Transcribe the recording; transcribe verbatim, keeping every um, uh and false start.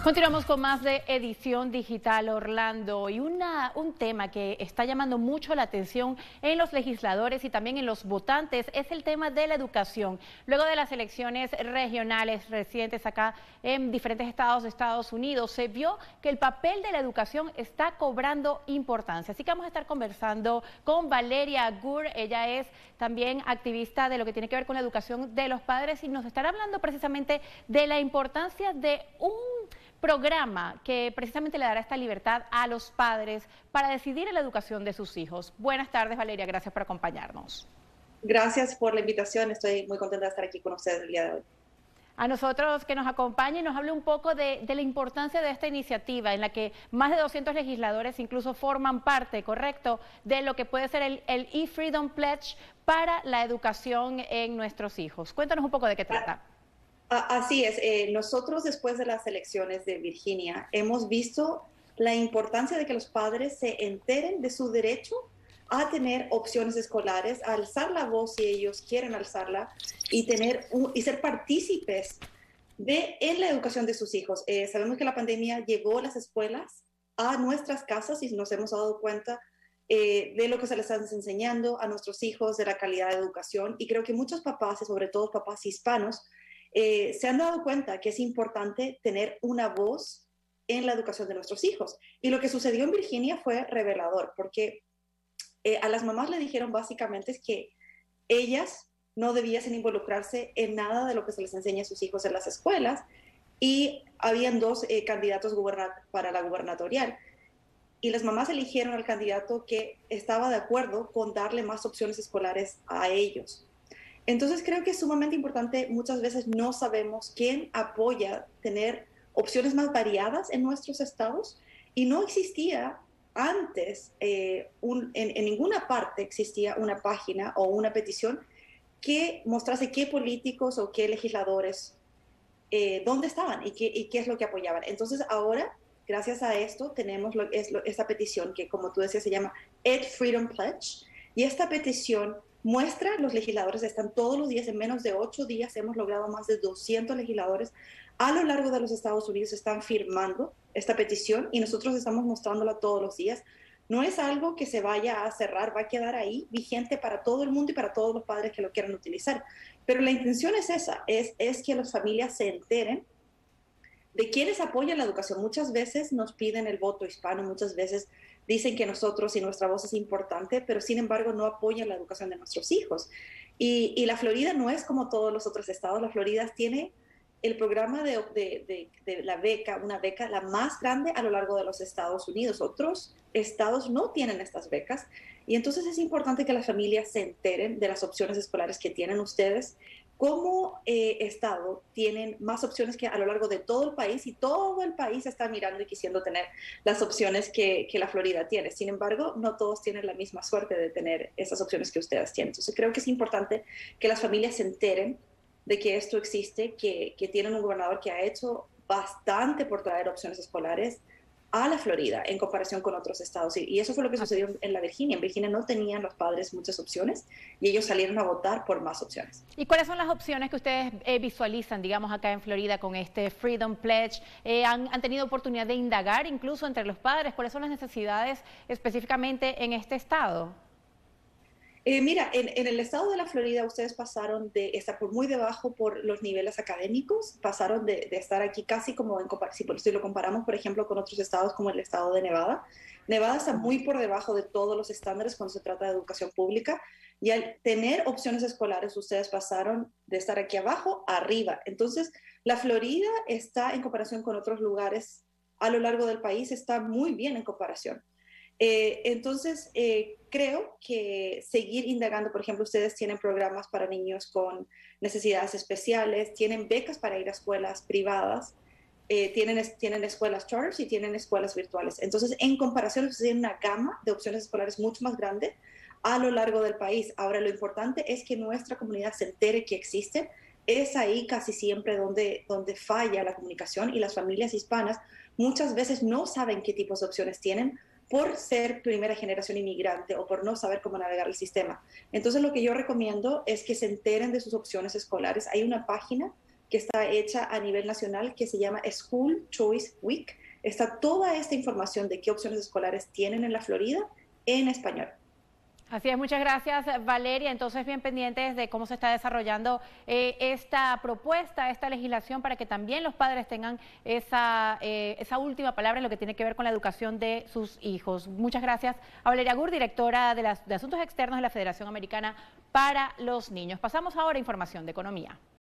Continuamos con más de Edición Digital Orlando y una, un tema que está llamando mucho la atención en los legisladores y también en los votantes es el tema de la educación. Luego de las elecciones regionales recientes acá en diferentes estados de Estados Unidos, se vio que el papel de la educación está cobrando importancia. Así que vamos a estar conversando con Valeria Gur. Ella es también activista de lo que tiene que ver con la educación de los padres y nos estará hablando precisamente de la importancia de un programa que precisamente le dará esta libertad a los padres para decidir en la educación de sus hijos. Buenas tardes, Valeria, gracias por acompañarnos. Gracias por la invitación, estoy muy contenta de estar aquí con ustedes el día de hoy. A nosotros que nos acompañe y nos hable un poco de, de la importancia de esta iniciativa en la que más de doscientos legisladores incluso forman parte, correcto, de lo que puede ser el, el eFreedom Pledge para la educación en nuestros hijos. Cuéntanos un poco de qué trata. Así es, eh, nosotros después de las elecciones de Virginia hemos visto la importancia de que los padres se enteren de su derecho a tener opciones escolares, a alzar la voz si ellos quieren alzarla y, tener un, y ser partícipes de, en la educación de sus hijos. Eh, sabemos que la pandemia llevó las escuelas a nuestras casas y nos hemos dado cuenta eh, de lo que se les está enseñando a nuestros hijos, de la calidad de educación, y creo que muchos papás, y sobre todo papás hispanos, Eh, se han dado cuenta que es importante tener una voz en la educación de nuestros hijos. Y lo que sucedió en Virginia fue revelador, porque eh, a las mamás le dijeron básicamente es que ellas no debiesen involucrarse en nada de lo que se les enseña a sus hijos en las escuelas, y habían dos eh, candidatos para la gubernatorial. Y las mamás eligieron al candidato que estaba de acuerdo con darle más opciones escolares a ellos. Entonces creo que es sumamente importante, muchas veces no sabemos quién apoya tener opciones más variadas en nuestros estados, y no existía antes, eh, un, en, en ninguna parte existía una página o una petición que mostrase qué políticos o qué legisladores, eh, dónde estaban y qué, y qué es lo que apoyaban. Entonces ahora, gracias a esto, tenemos lo, es lo, esta petición que, como tú decías, se llama eFreedom Pledge, y esta petición muestra, los legisladores están todos los días, en menos de ocho días hemos logrado más de doscientos legisladores a lo largo de los Estados Unidos están firmando esta petición, y nosotros estamos mostrándola todos los días. No es algo que se vaya a cerrar, va a quedar ahí vigente para todo el mundo y para todos los padres que lo quieran utilizar. Pero la intención es esa, es, es que las familias se enteren de quienes apoyan la educación. Muchas veces nos piden el voto hispano, muchas veces dicen que nosotros y nuestra voz es importante, pero sin embargo no apoyan la educación de nuestros hijos. Y, y la Florida no es como todos los otros estados. La Florida tiene el programa de, de, de, de la beca, una beca la más grande a lo largo de los Estados Unidos. Otros estados no tienen estas becas, y entonces es importante que las familias se enteren de las opciones escolares que tienen ustedes. Como eh, estado tienen más opciones que a lo largo de todo el país, y todo el país está mirando y quisiendo tener las opciones que, que la Florida tiene. Sin embargo, no todos tienen la misma suerte de tener esas opciones que ustedes tienen. Entonces creo que es importante que las familias se enteren de que esto existe, que, que tienen un gobernador que ha hecho bastante por traer opciones escolares a la Florida en comparación con otros estados. Y, y eso fue lo que sucedió en la Virginia. En Virginia no tenían los padres muchas opciones y ellos salieron a votar por más opciones. ¿Y cuáles son las opciones que ustedes eh, visualizan, digamos, acá en Florida con este Freedom Pledge? Eh, han, ¿Han tenido oportunidad de indagar incluso entre los padres? ¿Cuáles son las necesidades específicamente en este estado? Eh, mira, en, en el estado de la Florida ustedes pasaron de estar por muy debajo por los niveles académicos, pasaron de, de estar aquí casi como, en, si, si lo comparamos, por ejemplo, con otros estados como el estado de Nevada. Nevada está muy por debajo de todos los estándares cuando se trata de educación pública, y al tener opciones escolares ustedes pasaron de estar aquí abajo a arriba. Entonces, la Florida está en comparación con otros lugares a lo largo del país, está muy bien en comparación. Eh, entonces, eh, creo que seguir indagando, por ejemplo, ustedes tienen programas para niños con necesidades especiales, tienen becas para ir a escuelas privadas, eh, tienen, tienen escuelas charters y tienen escuelas virtuales. Entonces, en comparación, ustedes tienen una gama de opciones escolares mucho más grande a lo largo del país. Ahora, lo importante es que nuestra comunidad se entere que existen. Es ahí casi siempre donde, donde falla la comunicación, y las familias hispanas muchas veces no saben qué tipos de opciones tienen por ser primera generación inmigrante o por no saber cómo navegar el sistema. Entonces lo que yo recomiendo es que se enteren de sus opciones escolares. Hay una página que está hecha a nivel nacional que se llama School Choice Week. Está toda esta información de qué opciones escolares tienen en la Florida en español. Así es, muchas gracias Valeria. Entonces, bien pendientes de cómo se está desarrollando eh, esta propuesta, esta legislación, para que también los padres tengan esa, eh, esa última palabra en lo que tiene que ver con la educación de sus hijos. Muchas gracias a Valeria Gur, directora de, las, de Asuntos Externos de la Federación Americana para los Niños. Pasamos ahora a información de economía.